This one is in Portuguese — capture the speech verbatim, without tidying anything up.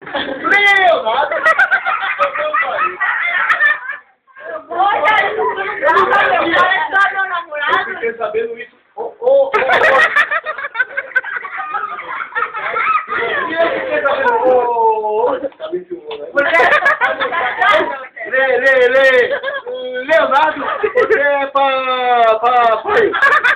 Leonardo! Olha, não é só meu namorado. Eu fiquei sabendo isso. Oh, oh, oh, Lê, lê, lê. Leonardo, você é pra... pra... pra...